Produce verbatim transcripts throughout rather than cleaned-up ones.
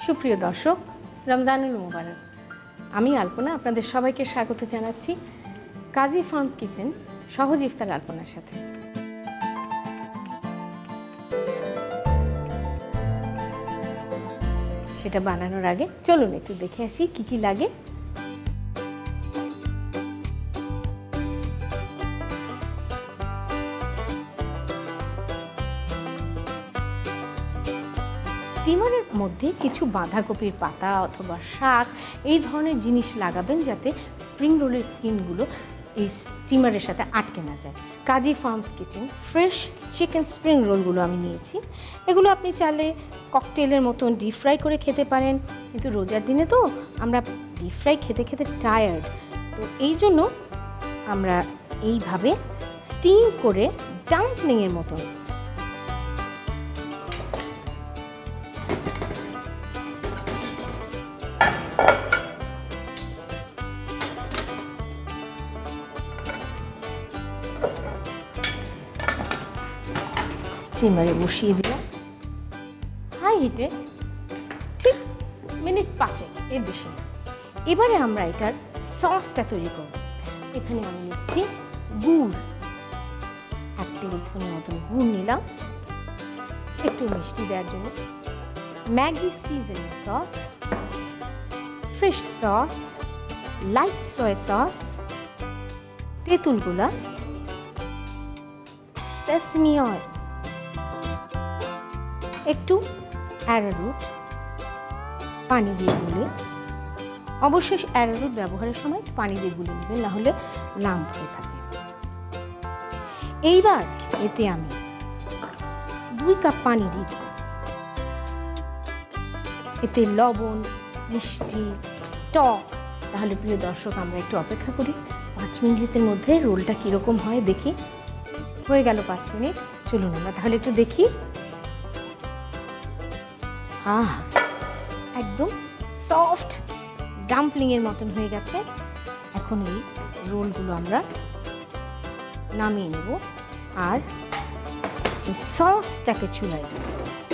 সুপ্রিয় দর্শক, রমজানুল মুবারক। আমি আলপনা আপনাদের সবাইকে স্বাগত জানাচ্ছি কাজী ফার্ম কিচেন সহজ ইফতার আলপনার সাথে। সেটা বানানোর আগে চলুন একটু দেখে আসি কি কি লাগে। স্টিমারের মধ্যে কিছু বাঁধাকপির পাতা অথবা শাক এই ধরনের জিনিস লাগাবেন যাতে স্প্রিং রোলের স্কিনগুলো এই স্টিমারের সাথে আটকে না যায়। Kazi Farms Kitchen fresh chicken spring রোলগুলো আমি নিয়েছি। এগুলো আপনি চাইলে ককটেলের মতন ডিপ ফ্রাই করে খেতে পারেন, কিন্তু রোজার দিনে তো আমরা ডিপ ফ্রাই খেতে খেতে টায়ার্ড, তো এই জন্য আমরা এইভাবে স্টিম করে ডাম্পলিংয়ের মতন স্টিমারে বসিয়ে দিলাম হাই হিটে, ঠিক মিনিট পাঁচেক, এর বেশি। এবারে আমরা এটার সসটা তৈরি করব। এখানে আমি নিচ্ছি গুড়, এক টেবিল স্পুনের মতন গুড় নিলাম একটু মিষ্টি দেওয়ার জন্য, Maggi seasoning sauce, fish sauce, light soya sauce, তেঁতুল গুলা, সেসমি অয়েল, একটু অ্যারারুট পানি দিয়ে গুলে, অবশ্যই অ্যারারুট ব্যবহারের সময় পানি দিয়ে গুলে নেবেন, না হলে লাম্প হয়ে থাকে। এইবার এতে আমি দুই কাপ পানি দিয়ে দেব। এতে লবণ, মিষ্টি, টক, তাহলে প্রিয় দর্শক আমরা একটু অপেক্ষা করি পাঁচ মিনিটের মধ্যে রোলটা কীরকম হয় দেখি। হয়ে গেল পাঁচ মিনিট, চলুন আমরা তাহলে একটু দেখি। আহ একদম সফট ডাম্পলিংয়ের মতন হয়ে গেছে। এখন এই রোলগুলো আমরা নামিয়ে নেব আর এই সসটাকে চুলায় দেব।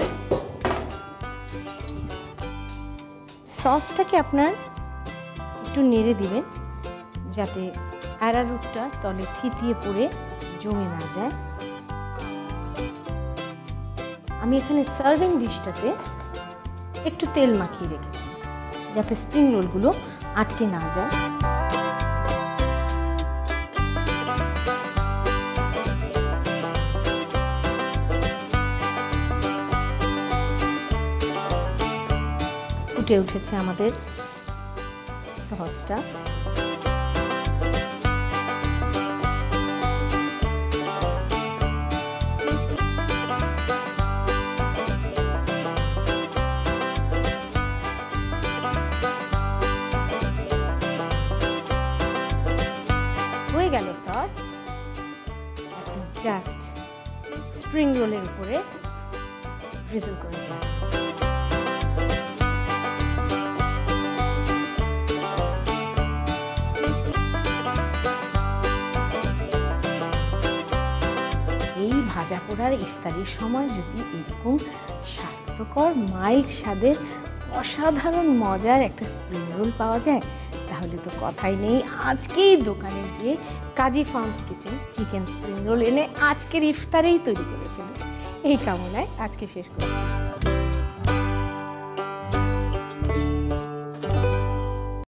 সসটাকে আপনার একটু নেড়ে দিবেন যাতে অ্যারারুটটা তলে থিতিয়ে পড়ে জমে না যায়। আমি এখানে সার্ভিং ডিশটাতে একটু তেল মাখিয়ে রেখেছি যাতে স্প্রিং রোলগুলো আটকে না যায়। ফুটে উঠেছে আমাদের সসটা। হয়ে গেল সস, জাস্ট স্প্রিং রোলের উপরে ড্রিজল করে দিলাম। এই ভাজা পোড়ার ইফতারির সময় যদি এরকম স্বাস্থ্যকর মাইল্ড স্বাদের অসাধারণ মজার একটা স্প্রিং রোল পাওয়া যায় তাহলে তো কথাই নেই। আজকেই দোকানে গিয়ে Kazi Farms Kitchen chicken spring roll এনে আজকের ইফতারেই তৈরি করে ফেলুন। এই কামনায় আজকে শেষ করছি।